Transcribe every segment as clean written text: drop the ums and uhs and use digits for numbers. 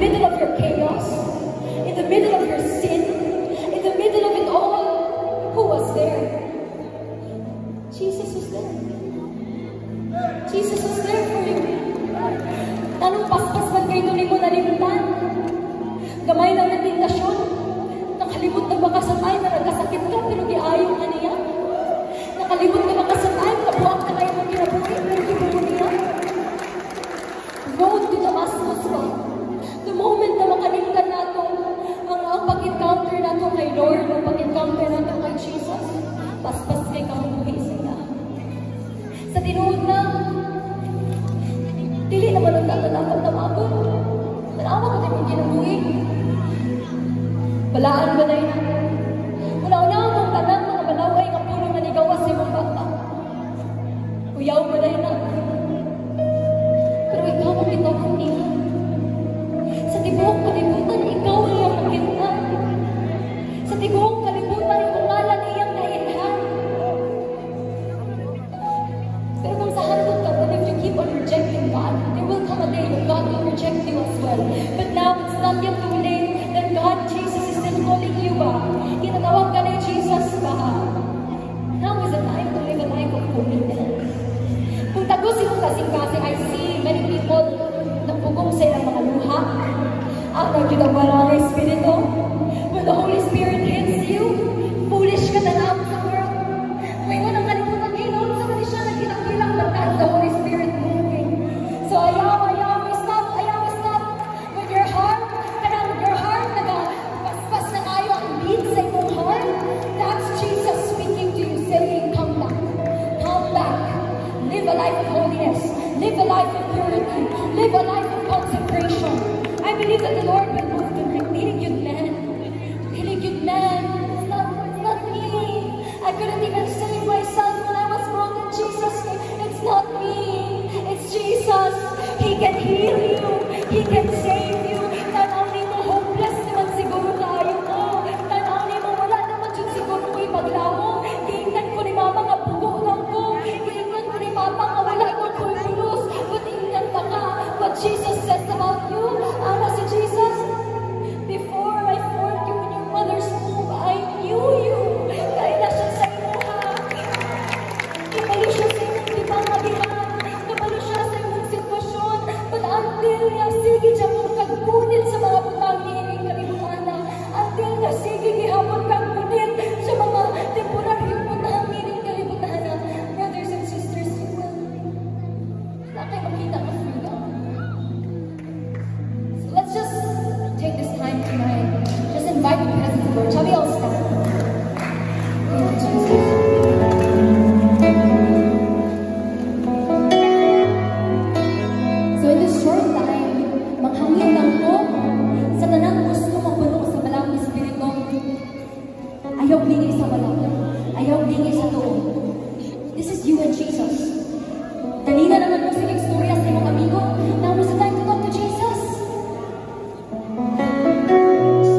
middle of your chaos, in the middle of your sin, in the middle of it all, who was there? Jesus was there. Jesus was there for you. Tanong paspas man kayo nung mo nalimtan. Gamay ng meditasyon. Nakalimot na baka sa tayo na nagkasakit ka, pero giayon ka niya. Nakalimot na baka sa tayo, nabuang ka kayo ng kinabuhi, pero gibuo niya. Road to Damascus ba? The moment na makalimtan nato, ang pag-encounter nato kay Lord, ang pag-encounter nato kay Jesus, paspas kay kamuhi sila. Sa tinuod na, dili naman ang tatalapat na magot. Tanawa ko din yung kinabuhi. Balaan ba na yun? Una-una ang tanan, mga manaway, ang puno manigawas sa mga bata. Uyaw ba na yun? Pero ikaw ang kitawang niya. Sa tibuong kalibutan, ikaw ang iyang makita. Sa tibuong kalibutan, yung pangalan iyang nainhan. Pero kung sa handog ka, if you keep on rejecting God, there will come a day when God will reject you as well. But now, it's not yet too late that God, Jesus, is still calling you ba? Kinatawag ka na Jesus ba? Now is the time to live a life of holiness. Kung tagusin mo kasi I see many people nagpugong sa ilang mga luha. Ang nagkitawala ng Espiritu. When the Holy Spirit hits you, foolish ka na lang sa world. Ngayon ang kalimutan ginoon sa kanila nagkilang-kilang na the Holy Spirit moving. So ayaw, stop. When your heart, nagpaspas na kayo ang beat sa iyong heart, that's Jesus speaking to you, saying, come back. Live a life of holiness. Live a life of purity. Live a life of consecration. I believe that the Lord will move to bring healing you, man. It's not me. I couldn't even save myself when I was broken. Jesus, it's not me. It's Jesus. He can heal you. He can save you. Tanaw ni mo hopeless naman siguro tayo mo. Tanaw ni mo wala naman dyan siguro mo ipaglaho. Giingnan ko ni mama nga pugo lang ko. Giingnan ko ni papa nga wala ko kulos. But ingnan pa ka what Jesus says about you. Ama si Jesus, before I formed you in your mother's womb, I knew you. Kaya na siya sa iyo ha. Kapalo siya sa iyong bibang-bibang. Kapalo siya sa iyong sitwasyon. But until niya, sige siya mong kagpunit sa mga butang niining kalibutan na. Until niya, sige gihapon kagpunit sa mga temporary butang niining kalibutan na. Brothers and sisters, you will. Wala kayo makita ng freedom. So let's just take this time tonight. Just invite the presence of the Lord. Shall we all stand? Thank you, Jesus. So in this short time, manghangin lang ko sa tanang gusto mapuno sa balang Espiritu. Ayaw bingi sa balang. Ayaw bingi sa tuon. This is you and Jesus. Kanina naman mo silang istorya sa iyong amigo. Now is the time to talk to Jesus.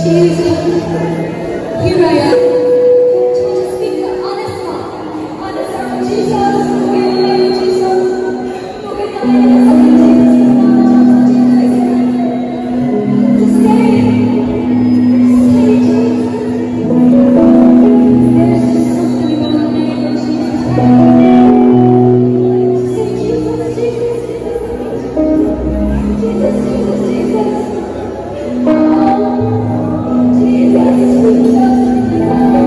Jesus, here I am. To speak the honest God, honest heart. Jesus, forgive me, Jesus. Forgive me, just say Jesus. There's just something about the name of Jesus. Say Jesus, Jesus, Jesus, Jesus, Jesus. Oh, Jesus, Jesus.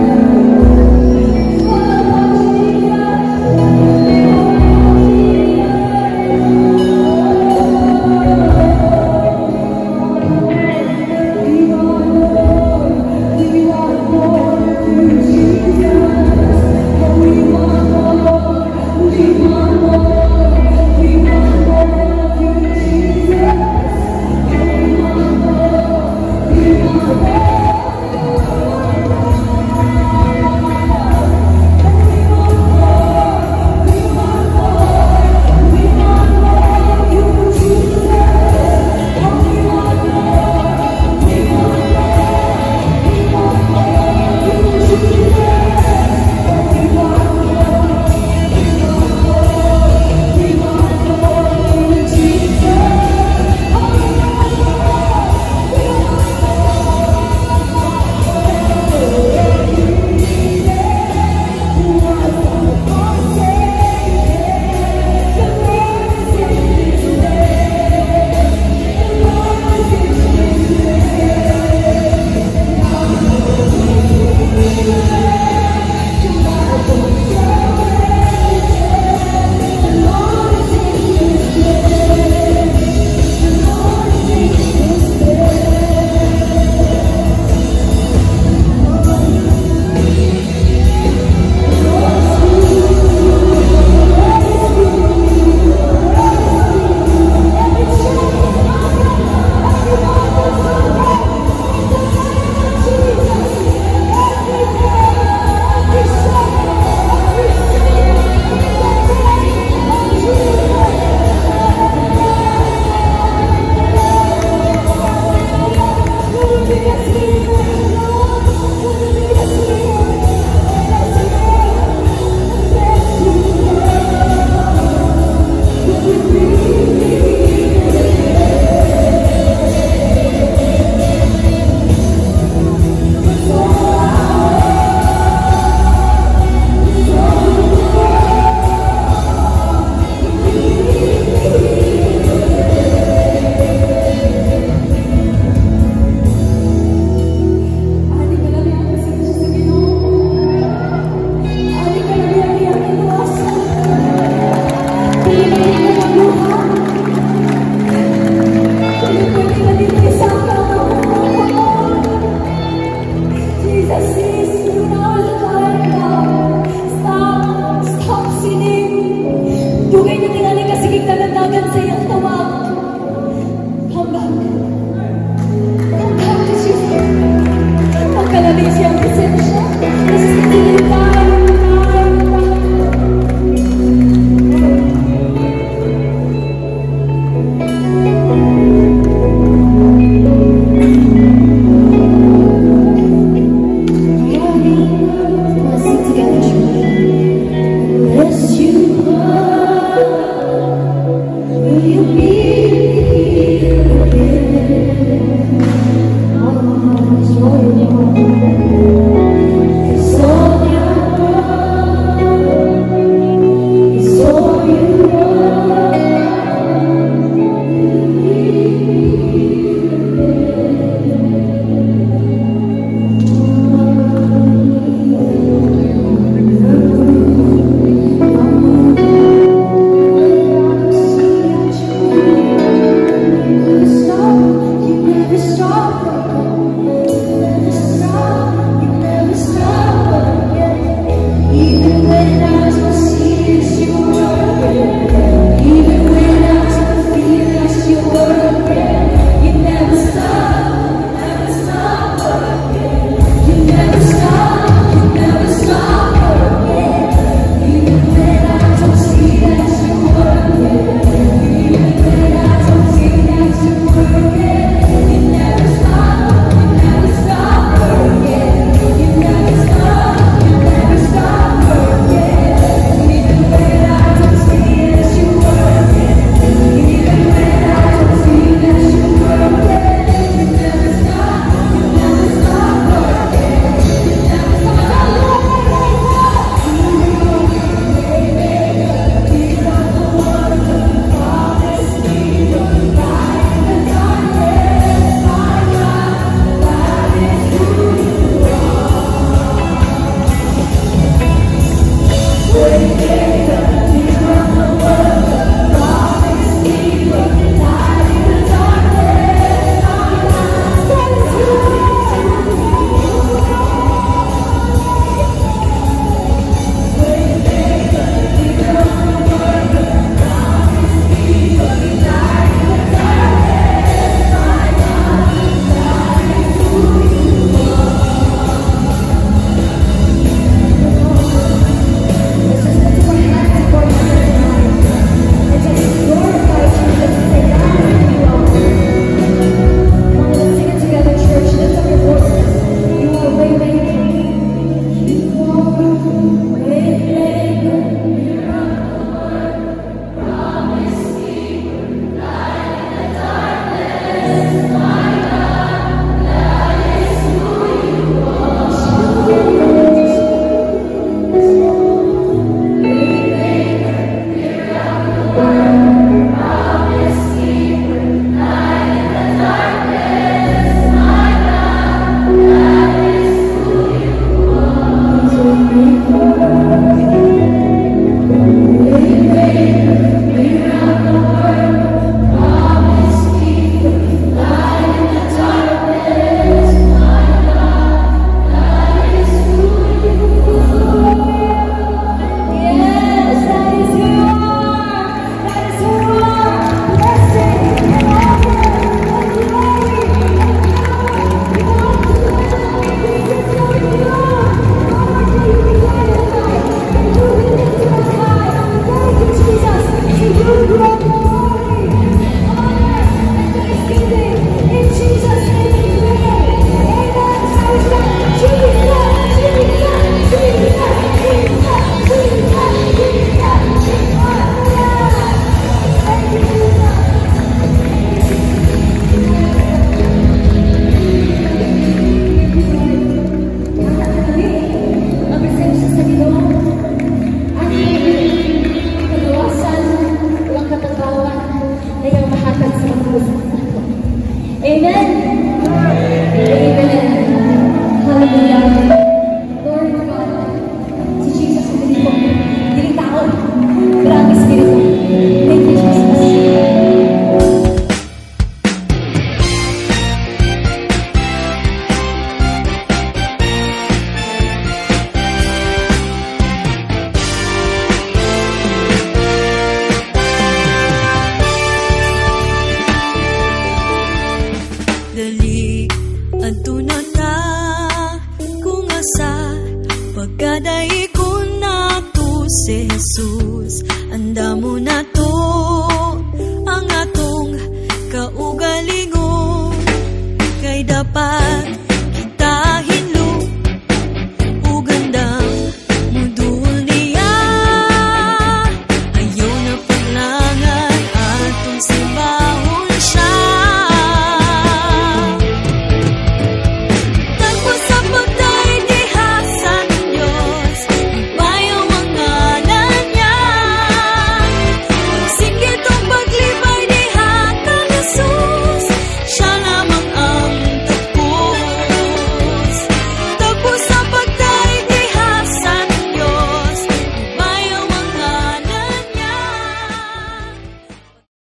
Kada ikon na to si Jesus, anda mo na